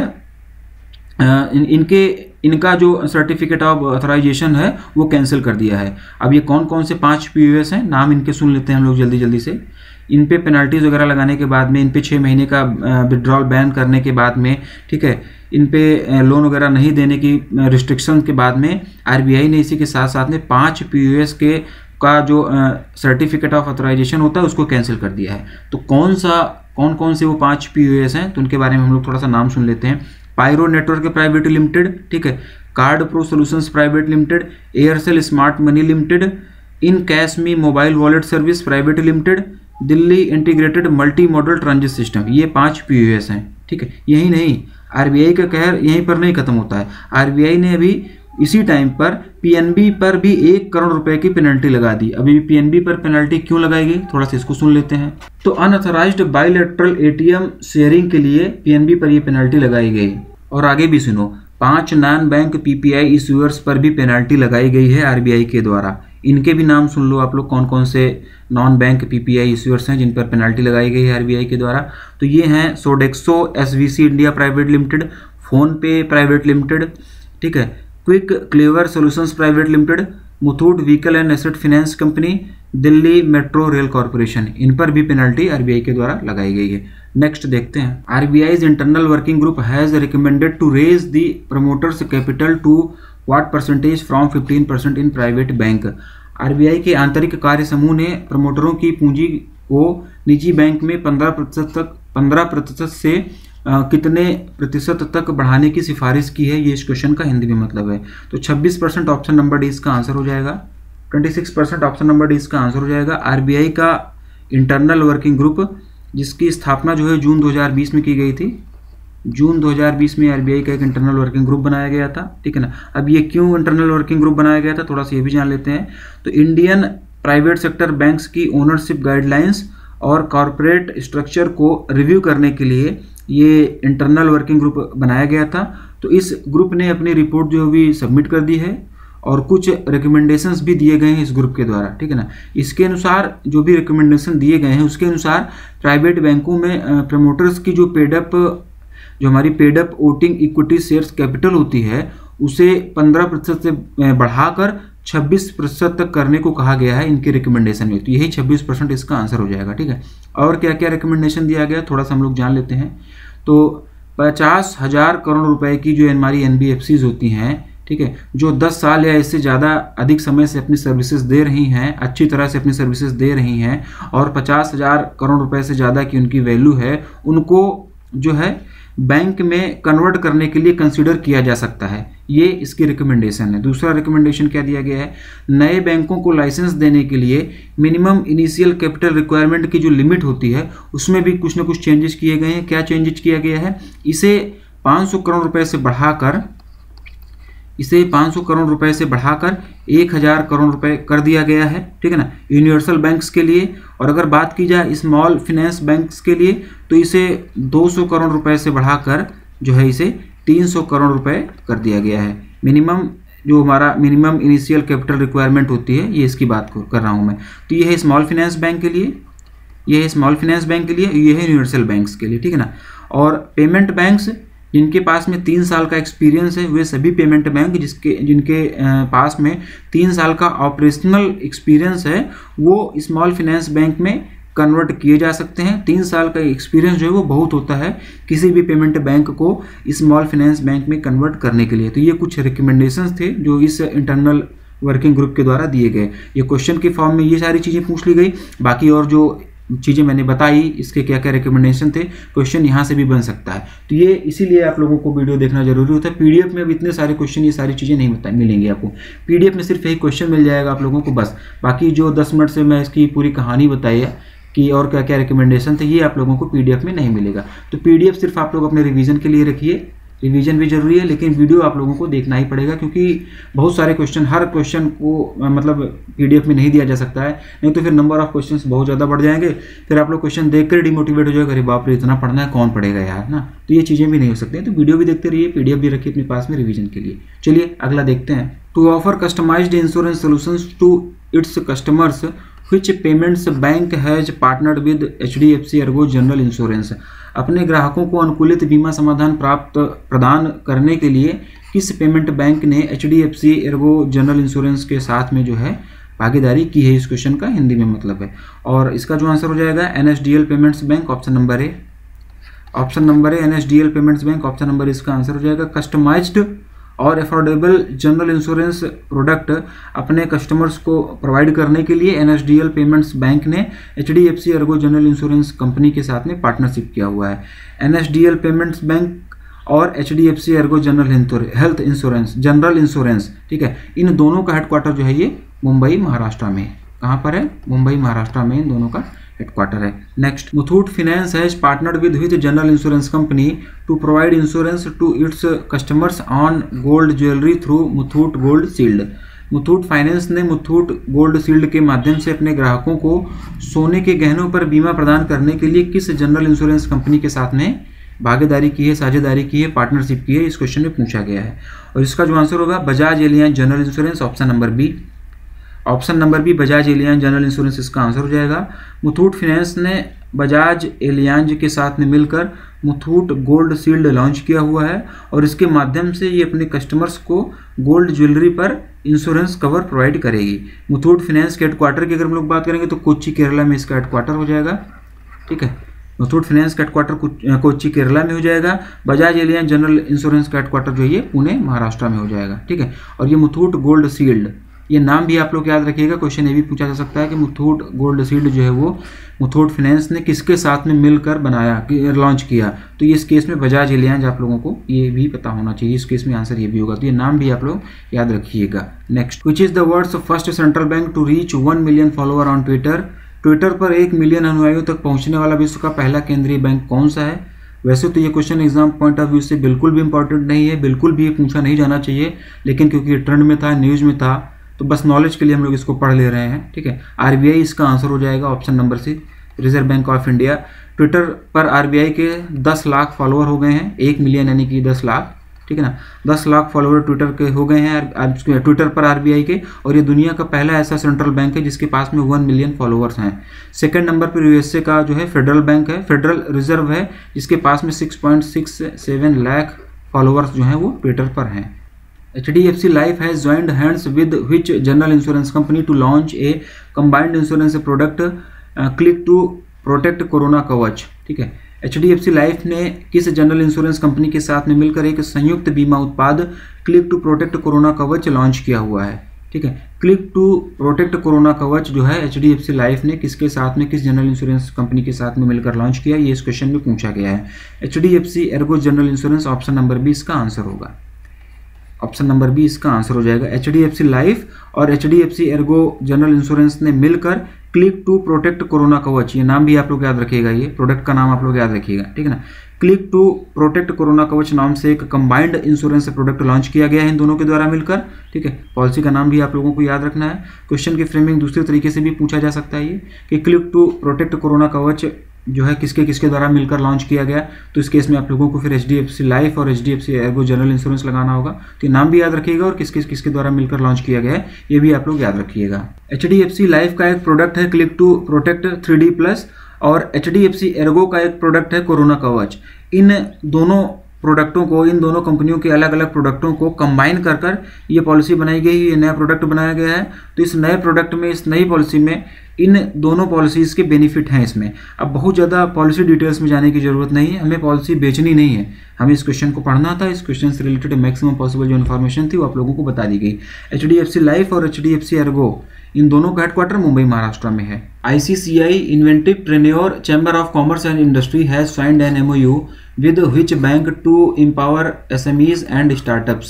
इनका जो सर्टिफिकेट ऑफ ऑथराइजेशन है वो कैंसिल कर दिया है। अब ये कौन कौन से 5 POS हैं, नाम इनके सुन लेते हैं हम लोग जल्दी जल्दी से। इन पे पेनल्टीज वगैरह लगाने के बाद में, इन पे 6 महीने का विड्रॉल बैन करने के बाद में, ठीक है, इन पे लोन वगैरह नहीं देने की रिस्ट्रिक्शन के बाद में RBI ने इसी के साथ साथ में 5 POS का जो सर्टिफिकेट ऑफ ऑथराइजेशन होता है उसको कैंसिल कर दिया है। तो कौन कौन से वो 5 POS हैं तो उनके बारे में हम लोग थोड़ा सा नाम सुन लेते हैं। पायरो नेटवर्क प्राइवेट लिमिटेड, ठीक है, card pro solutions private limited, Aircel smart money limited, in cash me mobile wallet service private limited, Delhi integrated multi modal transit system. ये 5 POS हैं। ठीक है, यही नहीं, RBI का कहर यहीं पर नहीं खत्म होता है। RBI ने अभी इसी टाइम पर PNB पर भी 1 करोड़ रुपए की पेनल्टी लगा दी। अभी PNB पर पेनल्टी क्यों लगाई गई, थोड़ा सा इसको सुन लेते हैं। तो अनऑथराइज्ड बायलैटरल ATM शेयरिंग के लिए PNB पर ये पेनल्टी लगाई गई। और आगे भी सुनो, 5 नॉन बैंक PPI इशूअर्स पर भी पेनल्टी लगाई गई है RBI के द्वारा। इनके भी नाम सुन लो आप लोग, कौन कौन से नॉन बैंक PPI इशूअर्स हैं जिन पर पेनल्टी लगाई गई है RBI के द्वारा। तो ये हैं Sodexo SVC India private limited, PhonePe private limited, ठीक है, quick clever solutions private limited, Muthoot vehicle and asset finance company, Delhi metro rail corporation. इन पर भी पेनल्टी RBI के द्वारा लगाई गई है। नेक्स्ट देखते हैं, RBI's internal working group has recommended to raise the promoters capital to what percentage from 15% in private bank. RBI के आंतरिक कार्य समूह ने प्रमोटरों की पूंजी को निजी बैंक में 15% से कितने प्रतिशत तक बढ़ाने की सिफारिश की है, ये इस क्वेश्चन का हिंदी में मतलब है। तो 26% ऑप्शन नंबर डी इसका आंसर हो जाएगा। 26% ऑप्शन नंबर डी इसका आंसर हो जाएगा। RBI का इंटरनल वर्किंग ग्रुप जिसकी स्थापना जो है जून 2020 में की गई थी। जून 2020 में RBI का एक इंटरनल वर्किंग ग्रुप बनाया गया था, ठीक है ना। अब ये क्यों इंटरनल वर्किंग ग्रुप बनाया गया था, थोड़ा सा ये भी जान लेते हैं। तो इंडियन प्राइवेट सेक्टर बैंक्स की ओनरशिप गाइडलाइंस और कॉरपोरेट स्ट्रक्चर को रिव्यू करने के लिए ये इंटरनल वर्किंग ग्रुप बनाया गया था। तो इस ग्रुप ने अपनी रिपोर्ट जो भी सबमिट कर दी है और कुछ रिकमेंडेशंस भी दिए गए हैं इस ग्रुप के द्वारा, ठीक है ना। इसके अनुसार जो भी रिकमेंडेशन दिए गए हैं उसके अनुसार प्राइवेट बैंकों में प्रमोटर्स की जो हमारी paid up voting equity shares capital होती है उसे 15% से बढ़ाकर 26% तक करने को कहा गया है इनके रिकमेंडेशन में। तो यही 26% इसका आंसर हो जाएगा, ठीक है। और क्या क्या रिकमेंडेशन दिया गया थोड़ा सा हम लोग जान लेते हैं। तो 50,000 करोड़ रुपए की जो हमारी NBFCs होती हैं, ठीक है, जो 10 साल या इससे ज़्यादा अधिक समय से अपनी सर्विसेज दे रही हैं, अच्छी तरह से अपनी सर्विसेज दे रही हैं और 50,000 करोड़ रुपए से ज़्यादा की उनकी वैल्यू है, उनको जो है बैंक में कन्वर्ट करने के लिए कंसीडर किया जा सकता है। ये इसकी रिकमेंडेशन है। दूसरा रिकमेंडेशन क्या दिया गया है, नए बैंकों को लाइसेंस देने के लिए मिनिमम इनिशियल कैपिटल रिक्वायरमेंट की जो लिमिट होती है उसमें भी कुछ ना कुछ चेंजेस किए गए हैं। क्या चेंजेस किया गया है, इसे 500 करोड़ रुपए से बढ़ाकर 1000 करोड़ रुपए कर दिया गया है, ठीक है ना, यूनिवर्सल बैंक्स के लिए। और अगर बात की जाए स्मॉल फाइनेंस बैंक्स के लिए तो इसे 200 करोड़ रुपए से बढ़ाकर जो है इसे 300 करोड़ रुपए कर दिया गया है। मिनिमम जो हमारा मिनिमम इनिशियल कैपिटल रिक्वायरमेंट होती है, ये इसकी बात कर रहा हूँ मैं। तो ये है स्मॉल फाइनेंस बैंक के लिए, ये है स्मॉल फाइनेंस बैंक के लिए, ये है यूनिवर्सल बैंक्स के लिए, ठीक है ना। और पेमेंट बैंक्स जिनके पास में 3 साल का एक्सपीरियंस है, वे सभी पेमेंट बैंक जिनके पास में 3 साल का ऑपरेशनल एक्सपीरियंस है, वो स्मॉल फाइनेंस बैंक में कन्वर्ट किए जा सकते हैं। 3 साल का एक्सपीरियंस जो है वो बहुत होता है किसी भी पेमेंट बैंक को स्मॉल फाइनेंस बैंक में कन्वर्ट करने के लिए। तो ये कुछ रिकमेंडेशंस थे जो इस इंटरनल वर्किंग ग्रुप के द्वारा दिए गए। ये क्वेश्चन के फॉर्म में ये सारी चीज़ें पूछ ली गई। बाकी और जो चीज़ें मैंने बताई इसके क्या क्या रिकमेंडेशन थे, क्वेश्चन यहाँ से भी बन सकता है। तो ये इसीलिए आप लोगों को वीडियो देखना जरूरी होता है। पीडीएफ में अब इतने सारे क्वेश्चन, ये सारी चीज़ें नहीं मिलेंगी आपको। पीडीएफ में सिर्फ यही क्वेश्चन मिल जाएगा आप लोगों को बस। बाकी जो 10 मिनट से मैं इसकी पूरी कहानी बताई है कि और क्या क्या रिकमेंडेशन थे, ये आप लोगों को पीडीएफ में नहीं मिलेगा। तो पीडीएफ सिर्फ आप लोग अपने रिवीजन के लिए रखिए। रिवीजन भी जरूरी है, लेकिन वीडियो आप लोगों को देखना ही पड़ेगा, क्योंकि बहुत सारे क्वेश्चन, हर क्वेश्चन को मतलब पीडीएफ में नहीं दिया जा सकता है, नहीं तो फिर नंबर ऑफ क्वेश्चंस बहुत ज़्यादा बढ़ जाएंगे। फिर आप लोग क्वेश्चन देखकर डिमोटिवेट हो जाएगा, अरे बाप रे इतना पढ़ना है, कौन पढ़ेगा यार ना। तो ये चीज़ें भी नहीं हो सकती हैं। तो वीडियो भी देखते रहिए, पीडीएफ भी रखिए अपने पास में रिवीजन के लिए। चलिए अगला देखते हैं। To offer customized insurance solutions to its customers which payments bank has partnered with HDFC ERGO general insurance. अपने ग्राहकों को अनुकूलित बीमा समाधान प्रदान करने के लिए किस पेमेंट बैंक ने HDFC ERGO जनरल इंश्योरेंस के साथ में जो है भागीदारी की है, इस क्वेश्चन का हिंदी में मतलब है। और इसका जो आंसर हो जाएगा NSDL payments bank, option number A. Option number A NSDL payments bank, option number इसका आंसर हो जाएगा। कस्टमाइज्ड और अफोर्डेबल जनरल इंश्योरेंस प्रोडक्ट अपने कस्टमर्स को प्रोवाइड करने के लिए NSDL पेमेंट्स बैंक ने HDFC ERGO general insurance company के साथ में पार्टनरशिप किया हुआ है। NSDL पेमेंट्स बैंक और HDFC ERGO general health insurance general insurance, ठीक है, इन दोनों का हेडक्वार्टर जो है ये मुंबई महाराष्ट्र में। कहाँ पर है? मुंबई महाराष्ट्र में इन दोनों का हेडक्वार्टर है। Next, Muthoot finance has partnered with general insurance company to provide insurance to its customers on gold jewellery through Muthoot gold shield. Muthoot finance ने मुथूट गोल्ड शील्ड के माध्यम से अपने ग्राहकों को सोने के गहनों पर बीमा प्रदान करने के लिए किस जनरल इंश्योरेंस कंपनी के साथ में भागीदारी की है, साझेदारी की है, पार्टनरशिप की है, इस क्वेश्चन में पूछा गया है। और इसका जो आंसर होगा Bajaj Allianz general insurance, option number B. Option number B Bajaj Allianz general insurance इसका आंसर हो जाएगा। मुथूट फाइनेंस ने बजाज एलियांज के साथ में मिलकर मुथूट गोल्ड शील्ड लॉन्च किया हुआ है और इसके माध्यम से ये अपने कस्टमर्स को गोल्ड ज्वेलरी पर इंश्योरेंस कवर प्रोवाइड करेगी। मुथूट फाइनेंस के हेडक्वार्टर की अगर हम लोग बात करेंगे तो कोच्चि केरला में इसका हेडक्वार्टर हो जाएगा, ठीक है। मुथूट फाइनेंस का हेडक्वार्टर कोच्चि केरला में हो जाएगा। बजाज एलियांज जनरल इंश्योरेंस का हेडक्वार्टर जो है ये पुणे महाराष्ट्र में हो जाएगा, ठीक है। और ये मुथूट गोल्ड शील्ड, ये नाम भी आप लोग याद रखिएगा, क्वेश्चन ये भी पूछा जा सकता है कि मुथूट गोल्ड शील्ड जो है वो मुथूट फाइनेंस ने किसके साथ में मिलकर बनाया, लॉन्च किया। तो ये इस केस में बजाज एलियांज आप लोगों को ये भी पता होना चाहिए, इस केस में आंसर ये भी होगा। तो ये नाम भी आप लोग याद रखिएगा। Next, which is the world's first central bank to reach 1 million follower on Twitter. Twitter पर 1 मिलियन अनुयायियों तक पहुंचने वाला विश्व का पहला केंद्रीय बैंक कौन सा है। वैसे तो ये question exam point of view से बिल्कुल भी इंपॉर्टेंट नहीं है, बिल्कुल भी ये पूछा नहीं जाना चाहिए, लेकिन क्योंकि ये ट्रेंड में था, न्यूज़ में था, तो बस नॉलेज के लिए हम लोग इसको पढ़ ले रहे हैं, ठीक है। RBI इसका आंसर हो जाएगा, option number C, reserve bank of India. Twitter पर RBI के 10 लाख फॉलोअर हो गए हैं, 1 मिलियन यानी कि 10 लाख, ठीक है ना। 10 लाख फॉलोअर ट्विटर के हो गए हैं ट्विटर पर RBI के, और ये दुनिया का पहला ऐसा सेंट्रल बैंक है जिसके पास में 1 मिलियन फॉलोअर्स हैं। सेकंड नंबर पर USA का जो है फेडरल बैंक है, फेडरल रिजर्व है, जिसके पास में 6.67 लाख फॉलोअर्स जो हैं वो ट्विटर पर हैं। HDFC Life has joined hands with which general insurance company to launch a combined insurance product click to protect corona कवच, ठीक है। HDFC Life ने किस जनरल इंश्योरेंस कंपनी के साथ में मिलकर एक संयुक्त बीमा उत्पाद click to protect corona Kavach launch किया हुआ है, ठीक है। क्लिक टू प्रोटेक्ट कोरोना कवच जो है HDFC Life ने किसके साथ में, किस जनरल इंश्योरेंस कंपनी के साथ में मिलकर लॉन्च किया, ये इस क्वेश्चन में पूछा गया है। HDFC ERGO general insurance, option number B इसका आंसर होगा। ऑप्शन नंबर बी इसका आंसर हो जाएगा। HDFC Life और HDFC ERGO जनरल इंश्योरेंस ने मिलकर क्लिक टू प्रोटेक्ट कोरोना कवच, ये नाम भी आप लोग याद रखिएगा, ये प्रोडक्ट का नाम आप लोग याद रखिएगा, ठीक है ना। क्लिक टू प्रोटेक्ट कोरोना कवच नाम से एक कंबाइंड इंश्योरेंस प्रोडक्ट लॉन्च किया गया है इन दोनों के द्वारा मिलकर, ठीक है। पॉलिसी का नाम भी आप लोगों को याद रखना है। क्वेश्चन की फ्रेमिंग दूसरे तरीके से भी पूछा जा सकता है ये कि क्लिक टू प्रोटेक्ट कोरोना कवच जो है किसके किसके द्वारा मिलकर लॉन्च किया गया, तो इस केस में आप लोगों को फिर HDFC लाइफ और HDFC एर्गो जनरल इंश्योरेंस लगाना होगा। तो नाम भी याद रखिएगा और किसके द्वारा मिलकर लॉन्च किया गया है ये भी आप लोग याद रखिएगा। HDFC लाइफ का एक प्रोडक्ट है क्लिक टू प्रोटेक्ट 3D+ और HDFC एर्गो का एक प्रोडक्ट है कोरोना कवच। इन दोनों प्रोडक्टों को, इन दोनों कंपनियों के अलग अलग प्रोडक्टों को कंबाइन कर कर ये पॉलिसी बनाई गई, ये नया प्रोडक्ट बनाया गया है। तो इस नए प्रोडक्ट में, इस नई पॉलिसी में इन दोनों पॉलिसीज़ के बेनिफिट हैं इसमें। अब बहुत ज़्यादा पॉलिसी डिटेल्स में जाने की ज़रूरत नहीं है, हमें पॉलिसी बेचनी नहीं है, हमें इस क्वेश्चन को पढ़ना था। इस क्वेश्चन से रिलेटेड मैक्सिमम पॉसिबल जो इन्फॉर्मेशन थी वो आप लोगों को बता दी गई। HDFC लाइफ और HDFC एर्गो इन दोनों का हेडक्वार्टर मुंबई महाराष्ट्र में है। ICCI Inventivepreneur chamber of commerce and industry has signed an MOU with which bank to empower SMEs and startups।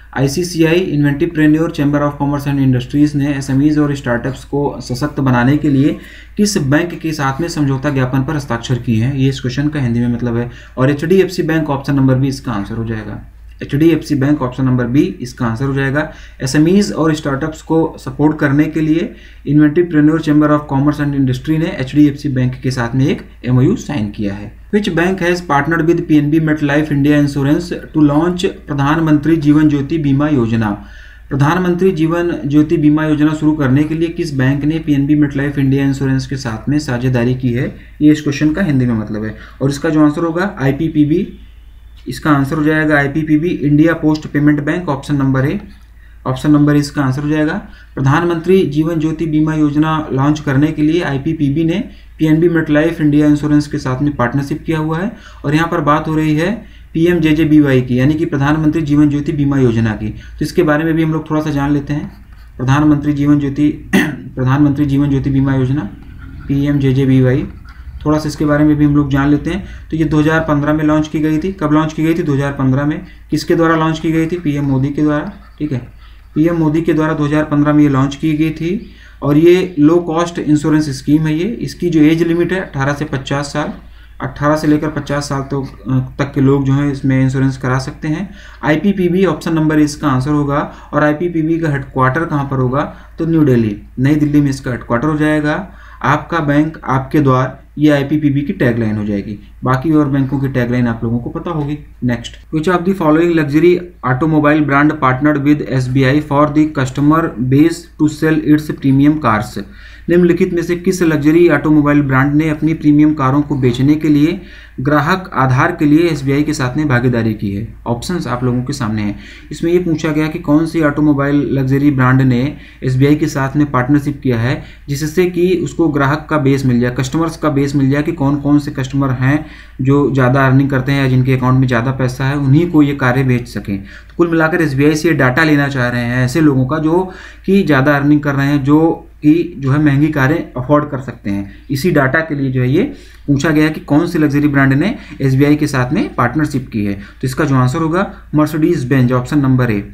ICCI Inventivepreneur chamber of commerce and industries ने SMEs और स्टार्टअप्स को सशक्त बनाने के लिए किस बैंक के साथ में समझौता ज्ञापन पर हस्ताक्षर किए हैं, ये इस क्वेश्चन का हिंदी में मतलब है। और HDFC bank option number B इसका आंसर हो जाएगा। HDFC bank option number B इसका आंसर हो जाएगा। SMEs और स्टार्टअप्स को सपोर्ट करने के लिए Inventivepreneur chamber of commerce and industry ने HDFC बैंक के साथ में एक MOU साइन किया है। Which bank has partnered with PNB MetLife India Insurance to launch प्रधानमंत्री जीवन ज्योति बीमा योजना। प्रधानमंत्री जीवन ज्योति बीमा योजना शुरू करने के लिए किस बैंक ने PNB MetLife India Insurance के साथ में साझेदारी की है, ये इस क्वेश्चन का हिंदी में मतलब है। और इसका जो आंसर होगा IPPB, इसका आंसर हो जाएगा IPPB India post payment bank option number A. Option number इसका आंसर हो जाएगा। प्रधानमंत्री जीवन ज्योति बीमा योजना लॉन्च करने के लिए IPPB ने PNB MetLife इंडिया इंश्योरेंस के साथ में पार्टनरशिप किया हुआ है। और यहाँ पर बात हो रही है PMJJBY की, यानी कि प्रधानमंत्री जीवन ज्योति बीमा योजना की। तो इसके बारे में भी हम लोग थोड़ा सा जान लेते हैं। प्रधानमंत्री जीवन ज्योति बीमा योजना PMJJBY, थोड़ा सा इसके बारे में भी हम लोग जान लेते हैं। तो ये 2015 में लॉन्च की गई थी। कब लॉन्च की गई थी? 2015 में। किसके द्वारा लॉन्च की गई थी? PM मोदी के द्वारा, ठीक है। PM मोदी के द्वारा 2015 में ये लॉन्च की गई थी। और ये लो कॉस्ट इंश्योरेंस स्कीम है। ये इसकी जो एज लिमिट है 18 से 50 साल, 18 से लेकर 50 साल तक के लोग जो हैं इसमें इंश्योरेंस करा सकते हैं। IPPB ऑप्शन नंबर इसका आंसर होगा। और IPPB का हेडक्वार्टर कहाँ पर होगा? तो न्यू दिल्ली, नई दिल्ली में इसका हेडक्वार्टर हो जाएगा। आपका बैंक आपके द्वार, ये IPPB की टैगलाइन हो जाएगी। बाकी और बैंकों की टैगलाइन आप लोगों को पता होगी। Next, which of the following luxury automobile brand partnered with SBI for the customer base to sell its premium cars. निम्नलिखित में से किस लग्जरी ऑटोमोबाइल ब्रांड ने अपनी प्रीमियम कारों को बेचने के लिए ग्राहक आधार के लिए SBI के साथ में भागीदारी की है? ऑप्शंस आप लोगों के सामने हैं। इसमें ये पूछा गया कि कौन सी ऑटोमोबाइल लग्जरी ब्रांड ने SBI के साथ में पार्टनरशिप किया है जिससे कि उसको ग्राहक का बेस मिल जाए, कस्टमर्स का बेस मिल जाए कि कौन कौन से कस्टमर हैं जो ज़्यादा अर्निंग करते हैं या जिनके अकाउंट में ज़्यादा पैसा है, उन्हीं को ये कारें बेच सकें। तो कुल मिलाकर SBI से डाटा लेना चाह रहे हैं ऐसे लोगों का जो कि ज़्यादा अर्निंग कर रहे हैं, जो है महंगी कारें अफोर्ड कर सकते हैं। इसी डाटा के लिए जो है ये पूछा गया है कि कौन सी लग्जरी ब्रांड ने SBI के साथ में पार्टनरशिप की है। तो इसका जो आंसर होगा Mercedes Benz, option number A.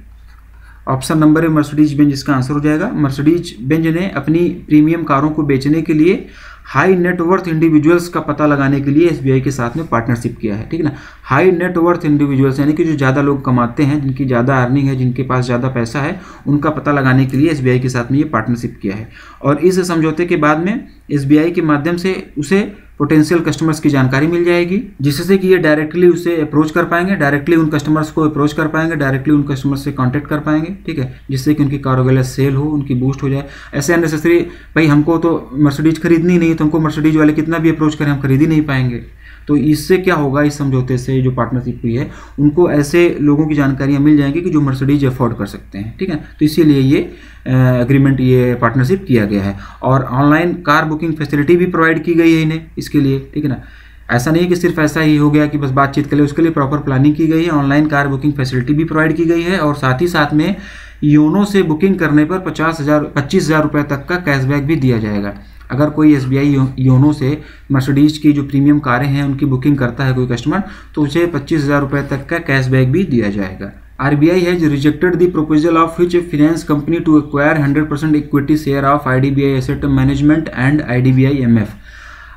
Option number A Mercedes Benz इसका आंसर हो जाएगा। मर्सिडीज बेंज ने अपनी प्रीमियम कारों को बेचने के लिए हाई नेटवर्थ इंडिविजुअल्स का पता लगाने के लिए SBI के साथ में पार्टनरशिप किया है, ठीक है ना। हाई नेटवर्थ इंडिविजुअल्स यानी कि जो ज़्यादा लोग कमाते हैं, जिनकी ज़्यादा अर्निंग है, जिनके पास ज़्यादा पैसा है, उनका पता लगाने के लिए SBI के साथ में ये पार्टनरशिप किया है। और इस समझौते के बाद में SBI के माध्यम से उसे पोटेंशियल कस्टमर्स की जानकारी मिल जाएगी, जिससे कि ये डायरेक्टली उसे अप्रोच कर पाएंगे, डायरेक्टली उन कस्टमर्स को अप्रोच कर पाएंगे, डायरेक्टली उन कस्टमर्स से कांटेक्ट कर पाएंगे, ठीक है, जिससे कि उनकी कार वगैरह सेल हो, उनकी बूस्ट हो जाए। ऐसे अननेसेसरी भाई हमको तो मर्सिडीज खरीदनी नहीं, तो हमको मर्सिडीज वाले कितना भी अप्रोच करें हम खरीद ही नहीं पाएंगे। तो इससे क्या होगा, इस समझौते से जो पार्टनरशिप हुई है उनको ऐसे लोगों की जानकारियां मिल जाएंगी कि जो मर्सिडीज अफोर्ड कर सकते हैं, ठीक है। तो इसीलिए ये एग्रीमेंट, ये पार्टनरशिप किया गया है। और ऑनलाइन कार बुकिंग फैसिलिटी भी प्रोवाइड की गई है इन्हें इसके लिए, ठीक है ना। ऐसा नहीं है कि सिर्फ ऐसा ही हो गया कि बस बातचीत के लिए, उसके लिए प्रॉपर प्लानिंग की गई है। ऑनलाइन कार बुकिंग फैसिलिटी भी प्रोवाइड की गई है और साथ ही साथ में योनो से बुकिंग करने पर 25,000 रुपये तक का कैशबैक भी दिया जाएगा। अगर कोई SBI योनो से मर्सिडीज की जो प्रीमियम कारें हैं उनकी बुकिंग करता है कोई कस्टमर, तो उसे 25,000 रुपये तक का कैशबैक भी दिया जाएगा। RBI has rejected the proposal of which finance company to acquire 100% equity share of IDBI asset management and IDBI MF।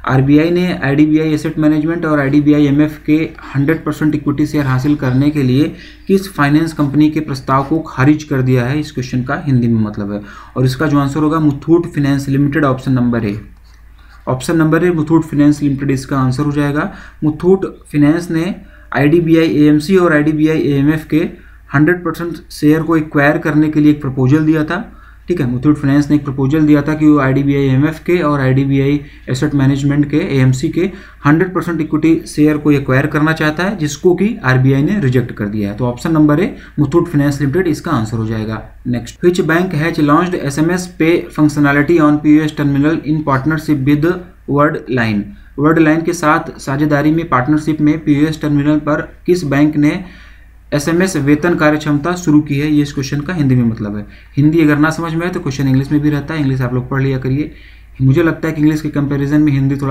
RBI ने आईडीबीआई एसेट मैनेजमेंट और आईडीबीआई एमएफ के 100% इक्विटी शेयर हासिल करने के लिए किस फाइनेंस कंपनी के प्रस्ताव को खारिज कर दिया है, इस क्वेश्चन का हिंदी में मतलब है। और इसका जो आंसर होगा Muthoot finance limited, option number A. Option number A Muthoot finance limited इसका आंसर हो जाएगा। मुथूट फाइनेंस ने आईडीबीआई एएमसी और आईडीबीआई एएमएफ के 100% शेयर को एक्वायर करने के लिए एक प्रपोजल दिया था। ठीक है, मुथूट फाइनेंस ने एक प्रपोजल दिया था कि वो आईडीबीआई एएमएफ के और आईडीबीआई एसेट मैनेजमेंट के एएमसी के 100% इक्विटी शेयर को एक्वायर करना चाहता है, जिसको कि आरबीआई ने रिजेक्ट कर दिया है। तो option number A Muthoot finance limited इसका आंसर हो जाएगा। Next, which bank has launched SMS pay functionality on POS terminal in partnership with Worldline. Worldline के साथ साझेदारी में पार्टनरशिप में पीओएस टर्मिनल पर किस बैंक ने एसएमएस वेतन कार्यक्षमता शुरू की है, ये इस क्वेश्चन का हिंदी में मतलब है। हिंदी अगर ना समझ में आए तो क्वेश्चन इंग्लिश में भी रहता है, इंग्लिश आप लोग पढ़ लिया करिए। मुझे लगता है कि इंग्लिश के कंपैरिजन में हिंदी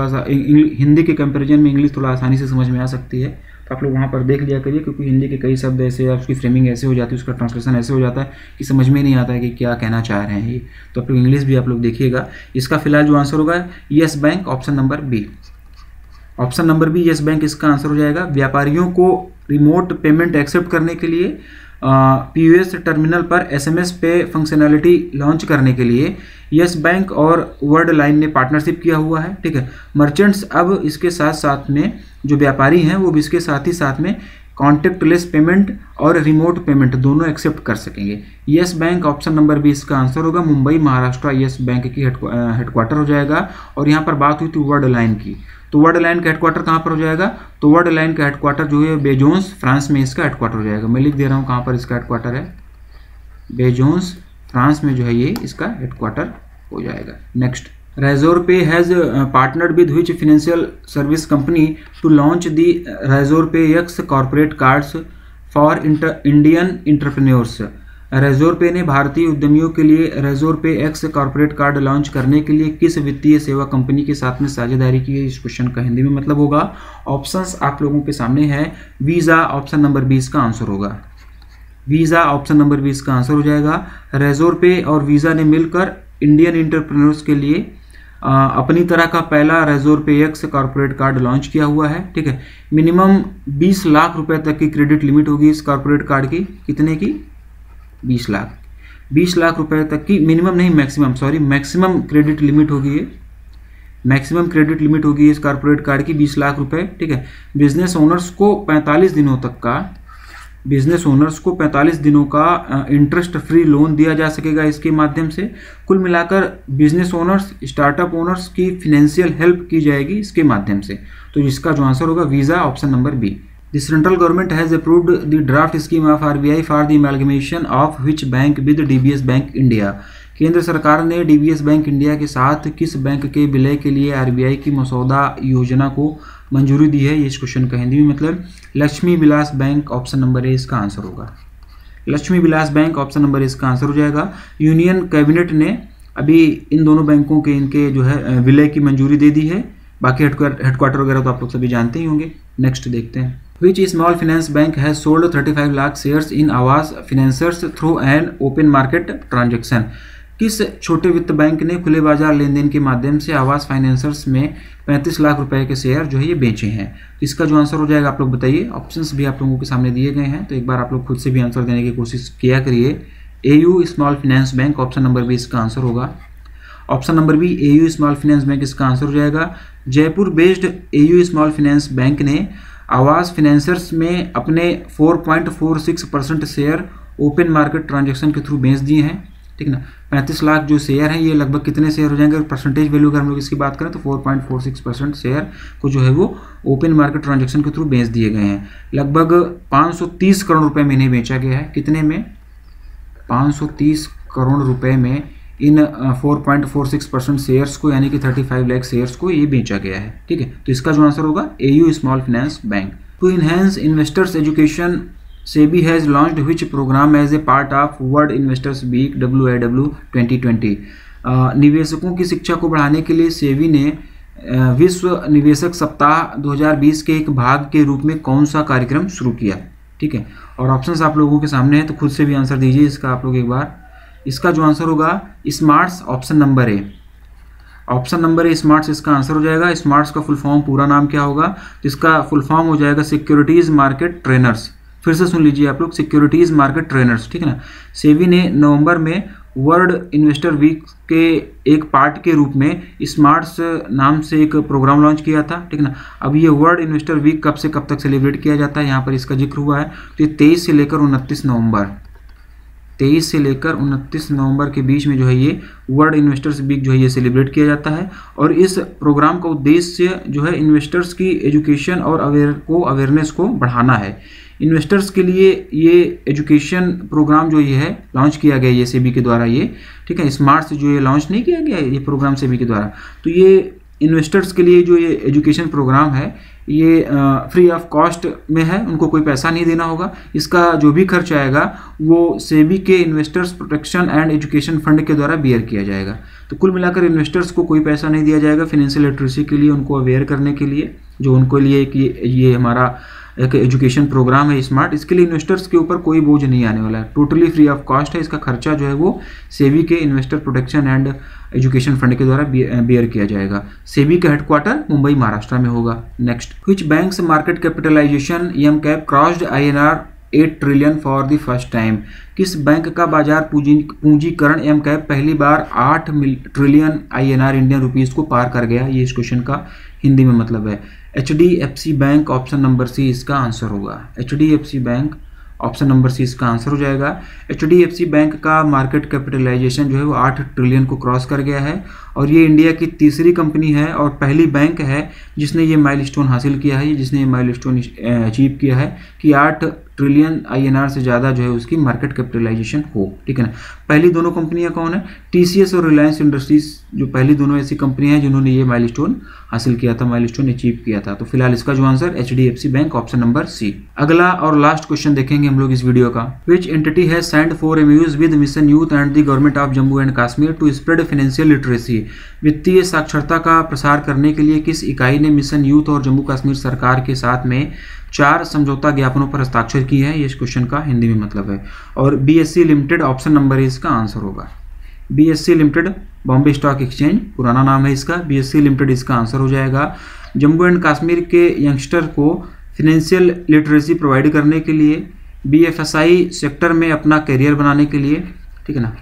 के कंपैरिजन में इंग्लिश थोड़ा आसानी से समझ में आ सकती है, तो आप लोग वहाँ पर देख लिया करिए, क्योंकि हिंदी के कई शब्द ऐसे या उसकी फ्रेमिंग ऐसे हो जाती है, उसका ट्रांसलेशन ऐसे हो जाता है कि समझ में नहीं आता है कि क्या कहना चाह रहे हैं ये। तो आप लोग इंग्लिश भी आप लोग देखिएगा। इसका फिलहाल जो आंसर होगा yes bank, option number B. Option number B yes bank इसका आंसर हो जाएगा। व्यापारियों को रिमोट पेमेंट एक्सेप्ट करने के लिए पीओएस टर्मिनल पर एसएमएस पे फंक्शनैलिटी लॉन्च करने के लिए यस बैंक और वर्ल्डलाइन ने पार्टनरशिप किया हुआ है। ठीक है, मर्चेंट्स अब इसके साथ साथ में जो व्यापारी हैं वो भी इसके साथ ही साथ में कॉन्टेक्टलेस पेमेंट और रिमोट पेमेंट दोनों एक्सेप्ट कर सकेंगे। Yes bank, option number B इसका आंसर होगा। मुंबई महाराष्ट्र यस बैंक की हेडक्वार्टर हो जाएगा। और यहाँ पर बात हुई थी वर्ल्डलाइन की, तो वर्ल्डलाइन का हेडक्वार्टर कहाँ पर हो जाएगा, तो वर्ल्डलाइन का हेडक्वार्टर जो है बेजोंस फ्रांस में इसका हेडक्वार्टर हो जाएगा। मैं लिख दे रहा हूँ कहाँ पर इसका हेडक्वार्टर है, बेजोंस फ्रांस में जो है ये इसका हेडक्वार्टर हो जाएगा। Next, Razorpay has partnered with which financial service company to launch the Razorpay X corporate cards for Indian entrepreneurs? Razorpay ने भारतीय उद्यमियों के लिए Razorpay X corporate card launch करने के लिए किस वित्तीय सेवा कंपनी के साथ में साझेदारी की है, इस क्वेश्चन का हिंदी में मतलब होगा। ऑप्शंस आप लोगों के सामने है। वीज़ा, ऑप्शन नंबर 20 का आंसर होगा। वीज़ा, ऑप्शन नंबर 20 का आंसर हो जाएगा। Razorpay और वीज़ा ने मिलकर इंडियन एंटरप्रेन्योर्स के लिए अपनी तरह का पहला Razorpay X corporate card launch किया हुआ है। ठीक है, मिनिमम 20 लाख रुपए तक की क्रेडिट लिमिट होगी इस कॉर्पोरेट कार्ड की। कितने की? 20 लाख। 20 लाख रुपए तक की, मिनिमम नहीं maximum, sorry maximum credit limit होगी ये। मैक्सिमम क्रेडिट लिमिट होगी इस कॉर्पोरेट कार्ड की 20 लाख रुपए। ठीक है, बिजनेस ओनर्स को 45 दिनों तक का, बिजनेस ओनर्स को 45 दिनों का इंटरेस्ट फ्री लोन दिया जा सकेगा इसके माध्यम से। कुल मिलाकर बिजनेस ओनर्स, स्टार्टअप ओनर्स की फिनेंशियल हेल्प की जाएगी इसके माध्यम से। तो इसका जो आंसर होगा Visa, option number B. The central government has approved the draft scheme of RBI for the amalgamation of which bank with DBS bank India. केंद्र सरकार ने डीबीएस बैंक इंडिया के साथ किस बैंक के विलय के लिए आरबीआई की मसौदा योजना को मंजूरी दी है, ये इस क्वेश्चन का हिंदी में मतलब Lakshmi Vilas bank, option number A इसका आंसर होगा। Lakshmi Vilas bank, option number A इसका आंसर हो जाएगा। यूनियन कैबिनेट ने अभी इन दोनों बैंकों के इनके जो है विलय की मंजूरी दे दी है। बाकी हेडक्वार्टर वगैरह तो आप लोग सभी जानते ही होंगे। नेक्स्ट देखते हैं। Which small finance bank has sold 35 lakh shares in आवास financiers through an open market transaction? किस छोटे वित्त बैंक ने खुले बाजार लेन देन के माध्यम से आवास फाइनेंसर्स में 35 लाख रुपए के शेयर जो है ये बेचे हैं? इसका जो आंसर हो जाएगा आप लोग बताइए। ऑप्शंस भी आप लोगों के सामने दिए गए हैं, तो एक बार आप लोग खुद से भी आंसर देने की कोशिश किया करिए। AU small finance bank, option number B इसका आंसर होगा। Option number B AU small finance bank इसका आंसर हो जाएगा। Jaipur based AU small finance bank ने आवास फाइनेंसर्स में अपने 4.46% शेयर ओपन मार्केट ट्रांजैक्शन के थ्रू बेच दिए हैं। ठीक ना, 35 लाख जो शेयर हैं ये लगभग कितने शेयर हो जाएंगे, परसेंटेज वैल्यू अगर हम लोग इसकी बात करें तो 4.46% शेयर को जो है वो ओपन मार्केट ट्रांजैक्शन के थ्रू बेच दिए गए हैं। लगभग 530 करोड़ रुपए में इन्हें बेचा गया है। कितने में? 530 करोड़ रुपए में इन 4.46% शेयर्स को, यानी कि 35 लाख शेयर्स को ये बेचा गया है। ठीक है, तो इसका जो आंसर होगा AU small finance bank. To enhance investors education, SEBI has launched which program as a part of world investors week WIW 2020? निवेशकों की शिक्षा को बढ़ाने के लिए सेबी ने विश्व निवेशक सप्ताह 2020 के एक भाग के रूप में कौन सा कार्यक्रम शुरू किया? ठीक है, और ऑप्शंस आप लोगों के सामने हैं, तो खुद से भी आंसर दीजिए इसका आप लोग एक बार। इसका जो आंसर होगा SMARTS, option number A. Option number A SMARTS इसका आंसर हो जाएगा। स्मार्ट्स का फुल फॉर्म पूरा नाम क्या होगा? जिसका फुल फॉर्म हो जाएगा सिक्योरिटीज मार्केट ट्रेनर्स। फिर से सुन लीजिए आप लोग, सिक्योरिटीज मार्केट ट्रेनर्स, ठीक है ना। सेबी ने नवंबर में वर्ल्ड इन्वेस्टर वीक के एक पार्ट के रूप में स्मार्ट्स नाम से एक प्रोग्राम लॉन्च किया था, ठीक है ना। अब ये वर्ल्ड इन्वेस्टर वीक कब से कब तक सेलिब्रेट किया जाता है, यहाँ पर इसका जिक्र हुआ है। तो ये 23 से लेकर 29 नवंबर, 23 से लेकर 29 नवंबर के बीच में जो है ये वर्ल्ड इन्वेस्टर्स वीक जो है ये सेलिब्रेट किया जाता है। और इस प्रोग्राम का उद्देश्य जो है इन्वेस्टर्स की एजुकेशन और अवेयरनेस को बढ़ाना है। इन्वेस्टर्स के लिए ये एजुकेशन प्रोग्राम जो ये है लॉन्च किया गया ये सेबी के द्वारा, ये ठीक है। स्मार्ट से जो ये लॉन्च नहीं किया गया ये प्रोग्राम सेबी के द्वारा, तो ये इन्वेस्टर्स के लिए जो ये एजुकेशन प्रोग्राम है ये फ्री ऑफ कॉस्ट में है, उनको कोई पैसा नहीं देना होगा। इसका जो भी खर्च आएगा वो सेबी के investors protection and education fund के द्वारा बियर किया जाएगा। तो कुल मिलाकर इन्वेस्टर्स को कोई पैसा नहीं दिया जाएगा फाइनेंशियल लिटरेसी के लिए, उनको अवेयर करने के लिए, जो उनको लिए कि ये हमारा एक एजुकेशन प्रोग्राम है स्मार्ट, इसके लिए इन्वेस्टर्स के ऊपर कोई बोझ नहीं आने वाला है, टोटली फ्री ऑफ कॉस्ट है। इसका खर्चा जो है वो सेबी के investor protection and education fund के द्वारा बियर किया जाएगा। सेबी का हेडक्वार्टर मुंबई महाराष्ट्र में होगा। Next, which banks market capitalization M cap crossed INR 8 trillion for the first time? किस बैंक का बाजार पूंजीकरण एम कैप पहली बार 8 ट्रिलियन INR इंडियन रुपीज को पार कर गया? ये इस क्वेश्चन का हिंदी में मतलब है। HDFC bank, option number C इसका आंसर होगा। HDFC bank, option number C इसका आंसर हो जाएगा। HDFC बैंक का मार्केट कैपिटलाइजेशन जो है वो 8 ट्रिलियन को क्रॉस कर गया है और ये इंडिया की तीसरी कंपनी है और पहली बैंक है जिसने ये माइलस्टोन हासिल किया है, जिसने ये माइलस्टोन अचीव किया है कि 8 ट्रिलियन INR से ज़्यादा जो है उसकी मार्केट कैपिटलाइजेशन हो, ठीक है ना। पहली दोनों कंपनियां कौन है? TCS और रिलायंस इंडस्ट्रीज, जो पहली दोनों ऐसी कंपनियां हैं जिन्होंने ये माइलस्टोन हासिल किया था, माइलस्टोन अचीव किया था। तो फिलहाल इसका जो answer HDFC bank, option number C. अगला और लास्ट क्वेश्चन देखेंगे हम लोग इस वीडियो का। Which entity has signed 4 MOUs with mission youth and the government of Jammu and Kashmir to spread financial literacy? वित्तीय साक्षरता का प्रसार करने के लिए किस इकाई ने मिशन यूथ और जम्मू कश्मीर सरकार के साथ में 4 समझौता ज्ञापनों पर हस्ताक्षर किए हैं? ये इस क्वेश्चन का हिंदी में मतलब है। और BSE limited, option number A इसका आंसर होगा। BSE limited Bombay stock exchange पुराना नाम है इसका, BSE लिमिटेड इसका आंसर हो जाएगा। जम्मू एंड कश्मीर के यंगस्टर को फाइनेंशियल लिटरेसी प्रोवाइड करने के लिए, BFSI सेक्टर में अपना करियर बनाने के लिए, ठीक है ना,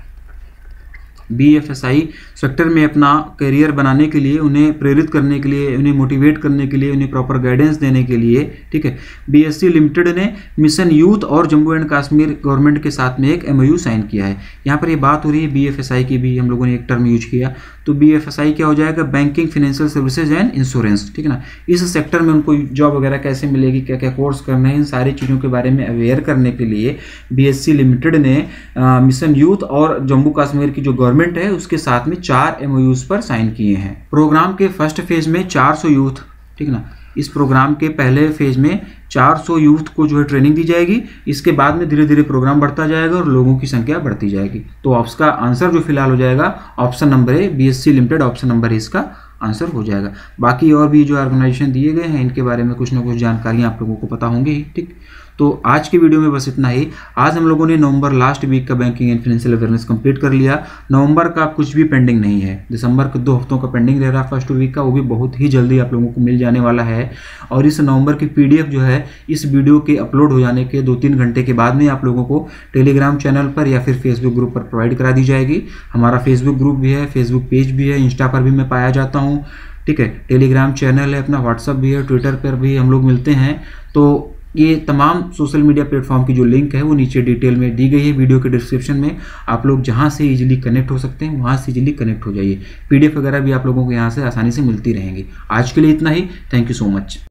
BFSI सेक्टर में अपना करियर बनाने के लिए, उन्हें प्रेरित करने के लिए, उन्हें मोटिवेट करने के लिए, उन्हें प्रॉपर गाइडेंस देने के लिए, ठीक है, BSE लिमिटेड ने मिशन यूथ और जम्मू एंड कश्मीर गवर्नमेंट के साथ में एक MOU साइन किया है। यहाँ पर ये बात हो रही है BFSI की, भी हम लोगों ने एक टर्म यूज किया, तो BFSI क्या हो जाएगा? Banking, financial services and insurance, ठीक है ना। इस सेक्टर में उनको जॉब वगैरह कैसे मिलेगी, क्या क्या कोर्स करना है, इन सारी चीज़ों के बारे में अवेयर करने के लिए BSE लिमिटेड ने मिशन यूथ और जम्मू कश्मीर की जो गवर्नमेंट है उसके साथ में 4 MOUs पर साइन किए हैं। प्रोग्राम के फर्स्ट फेज में 400 यूथ, ठीक है ना, इस प्रोग्राम के पहले फेज में 400 यूथ को जो है ट्रेनिंग दी जाएगी। इसके बाद में धीरे धीरे प्रोग्राम बढ़ता जाएगा और लोगों की संख्या बढ़ती जाएगी। तो उसका आंसर जो फिलहाल हो जाएगा option number A, BSE limited, option number A इसका आंसर हो जाएगा। बाकी और भी जो ऑर्गेनाइजेशन दिए गए हैं इनके बारे में कुछ ना कुछ जानकारियाँ आप लोगों को पता होंगी ही, ठीक। तो आज की वीडियो में बस इतना ही। आज हम लोगों ने नवंबर लास्ट वीक का banking and financial awareness complete कर लिया। नवंबर का कुछ भी पेंडिंग नहीं है, दिसंबर के 2 हफ्तों का पेंडिंग रह रहा फर्स्ट वीक का, वो भी बहुत ही जल्दी आप लोगों को मिल जाने वाला है। और इस नवंबर की PDF जो है इस वीडियो के अपलोड हो जाने के 2-3 घंटे के बाद में आप लोगों को टेलीग्राम चैनल पर या फिर फेसबुक ग्रुप पर प्रोवाइड करा दी जाएगी। हमारा फेसबुक ग्रुप भी है, फेसबुक पेज भी है, इंस्टा पर भी मैं पाया जाता हूँ, ठीक है, टेलीग्राम चैनल है अपना, व्हाट्सअप भी है, ट्विटर पर भी हम लोग मिलते हैं। तो ये तमाम सोशल मीडिया प्लेटफॉर्म की जो लिंक है वो नीचे डिटेल में दी गई है वीडियो के डिस्क्रिप्शन में। आप लोग जहां से इजीली कनेक्ट हो सकते हैं वहां से इजीली कनेक्ट हो जाइए। PDF वगैरह भी आप लोगों को यहां से आसानी से मिलती रहेंगी। आज के लिए इतना ही। Thank you so much.